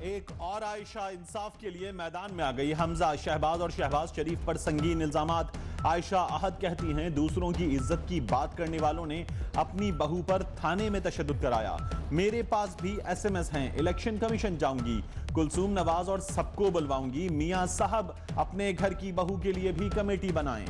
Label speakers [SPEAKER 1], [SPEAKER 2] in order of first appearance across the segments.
[SPEAKER 1] एक और आयशा इंसाफ के लिए मैदान में आ गई। हमजा, शहबाज और शहबाज शरीफ पर संगीन इल्जामात। आयशा अहद कहती हैं दूसरों की इज्जत की बात करने वालों ने अपनी बहू पर थाने में तशद्दुद कराया। मेरे पास भी SMS हैं, इलेक्शन कमीशन जाऊंगी, कुलसूम नवाज और सबको बुलवाऊंगी। मियां साहब अपने घर की बहू के लिए भी कमेटी बनाएं।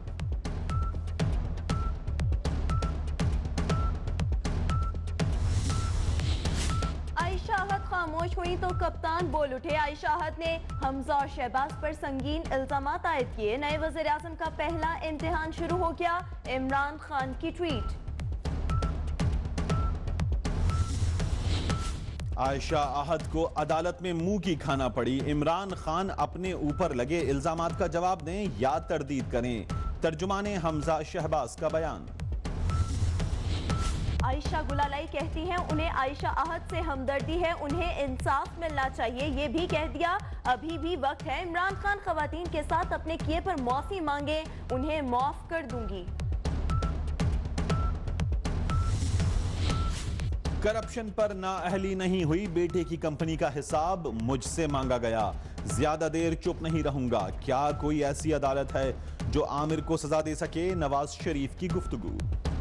[SPEAKER 2] आयशा अहद खामोश हुई तो कप्तान बोल उठे। आयशा अहद ने हमजा और शहबाज पर संगीन इल्जामात आयद किए। नए वज़ीर आज़म का पहला इम्तिहान शुरू हो गया। इमरान खान की ट्वीट।
[SPEAKER 1] आयशा अहद को अदालत में मुंह की खाना पड़ी। इमरान खान अपने ऊपर लगे इल्जामात का जवाब दें या तरदीद करें। तर्जुमाने हमजा शहबाज का बयान।
[SPEAKER 2] आयशा गुलालाई कहती हैं उन्हें आयशा अहद से हमदर्दी है, उन्हें इंसाफ मिलना चाहिए। ये भी कह दिया अभी भी वक्त है। इमरान खान खवातीन के साथ अपने किए पर माफी मांगे, उन्हें माफ कर दूंगी।
[SPEAKER 1] करप्शन पर नाअहली नहीं हुई, बेटे की कंपनी का हिसाब मुझसे मांगा गया। ज्यादा देर चुप नहीं रहूंगा। क्या कोई ऐसी अदालत है जो आमिर को सजा दे सके? नवाज शरीफ की गुफ्तगू।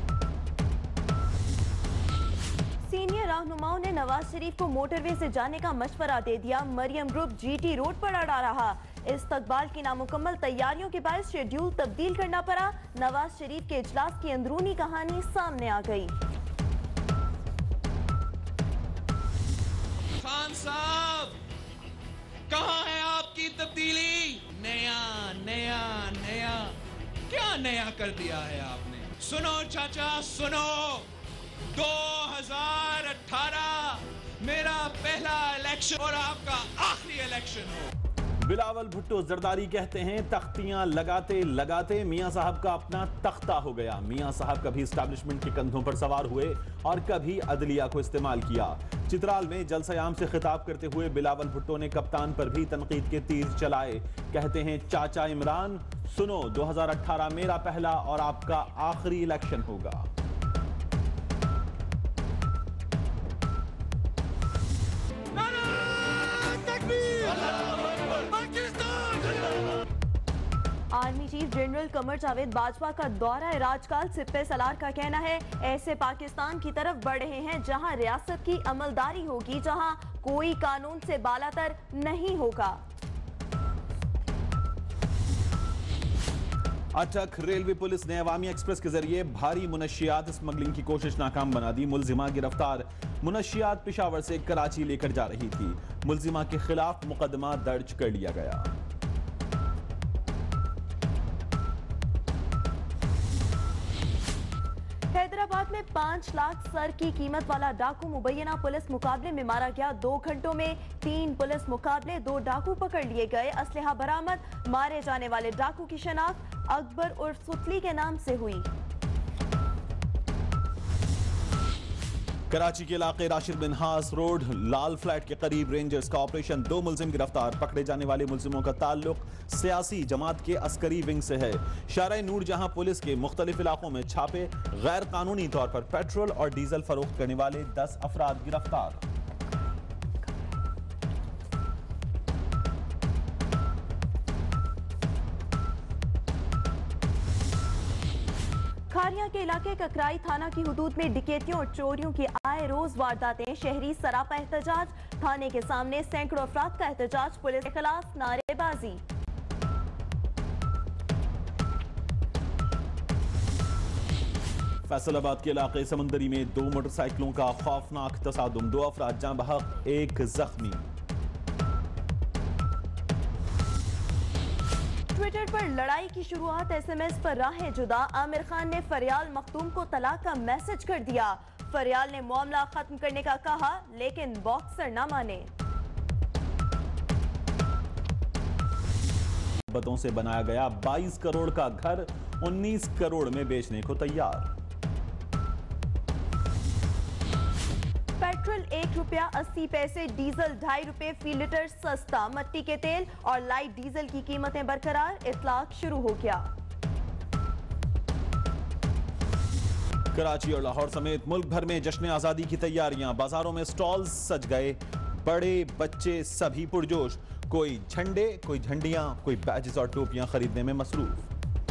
[SPEAKER 2] सीनियर रहनुमाओं ने नवाज शरीफ को मोटरवे से जाने का मशवरा दे दिया। मरियम ग्रुप GT रोड पर अड़ा रहा। इस्तकबाल की नामुकम्मल तैयारियों के बाद शेड्यूल तब्दील करना पड़ा। नवाज शरीफ के इजलास की अंदरूनी कहानी सामने आ गई।
[SPEAKER 3] खान साहब, कहाँ है आपकी तब्दीली? नया नया नया, क्या नया कर दिया है आपने? सुनो चाचा सुनो, 2018 मेरा पहला इलेक्शन और आपका आखिरी इलेक्शन हो।
[SPEAKER 1] बिलावल भुट्टो जरदारी कहते हैं तख्तियां लगाते लगाते मियां साहब का अपना तख्ता हो गया। मियां साहब कभी एस्टैब्लिशमेंट के कंधों पर सवार हुए और कभी अदलिया को इस्तेमाल किया। चित्राल में जलसयाम से खिताब करते हुए बिलावल भुट्टो ने कप्तान पर भी तनकीद के तीर चलाए। कहते हैं चाचा इमरान सुनो, 2018 मेरा पहला और आपका आखिरी इलेक्शन होगा।
[SPEAKER 2] Army chief general Qamar Javed Bajwa का दौरा राजकाल। सिप्पे सलार का कहना है ऐसे पाकिस्तान की तरफ बढ़ रहे हैं जहां रियासत की अमलदारी होगी, जहां कोई कानून से बालातर नहीं होगा।
[SPEAKER 1] अटक, रेलवे पुलिस ने अवामी एक्सप्रेस के जरिए भारी मुनशियात स्मगलिंग की कोशिश नाकाम बना दी। मुलजिमा गिरफ्तार। मुनशियात पेशावर से कराची लेकर जा रही थी। मुलजिमा के खिलाफ मुकदमा दर्ज कर लिया गया।
[SPEAKER 2] हैदराबाद में 5 लाख सर की कीमत वाला डाकू मुबैना पुलिस मुकाबले में मारा गया। 2 घंटों में 3 पुलिस मुकाबले, 2 डाकू पकड़ लिए गए। असलहा बरामद। मारे जाने वाले डाकू की शनाख्त अकबर उर्फ सुतली के नाम से हुई।
[SPEAKER 1] कराची के इलाके राशिद बिन हास रोड लाल फ्लैट के करीब रेंजर्स का ऑपरेशन। 2 मुलजिम गिरफ्तार। पकड़े जाने वाले मुलजिमों का ताल्लुक सियासी जमात के अस्करी विंग से है। शारा नूर जहां पुलिस के मुख्तलिफ इलाकों में छापे। गैर कानूनी तौर पर पेट्रोल और डीजल फरोख्त करने वाले 10 अफराद गिरफ्तार।
[SPEAKER 2] खारिया के इलाके ककराई थाना की हुदूद में डिकेतियों और चोरियों की आए रोज वारदातें। शहरी सरापा एहतजाज। थाने के सामने सैकड़ों अफराद का एहतजाज। पुलिस के खिलाफ नारेबाजी।
[SPEAKER 1] फैसलाबाद के इलाके समंदरी में 2 मोटरसाइकिलों का खौफनाक तसादुम। 2 अफराद जाँ बहक, 1 जख्मी।
[SPEAKER 2] ट्विटर पर लड़ाई की शुरुआत। SMS पर राहें जुदा। आमिर खान ने फरियाल मखदूम को तलाक का मैसेज कर दिया। फरियाल ने मामला खत्म करने का कहा लेकिन बॉक्सर न माने।
[SPEAKER 1] बतों से बनाया गया 22 करोड़ का घर 19 करोड़ में बेचने को तैयार।
[SPEAKER 2] पेट्रोल ₹1.80, डीजल ₹2.50 फी लीटर सस्ता। मट्टी के तेल और लाइट डीजल की कीमतें बरकरार। इतलाक शुरू हो गया।
[SPEAKER 1] कराची और लाहौर समेत मुल्क भर में जश्न आजादी की तैयारियां। बाजारों में स्टॉल्स सज गए। बड़े बच्चे सभी पुरजोश, कोई झंडे, कोई झंडियां, कोई बैजेस और टोपियां खरीदने में मसरूफ।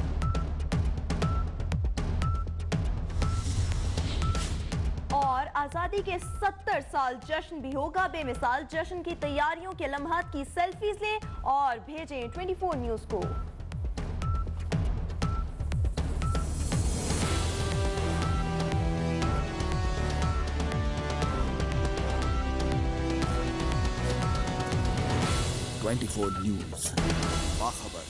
[SPEAKER 2] और आजादी के 70 साल जश्न भी होगा बेमिसाल। जश्न की तैयारियों के लम्हात की सेल्फीज लें और भेजें 24 न्यूज को।
[SPEAKER 4] न्यूज बाखबर।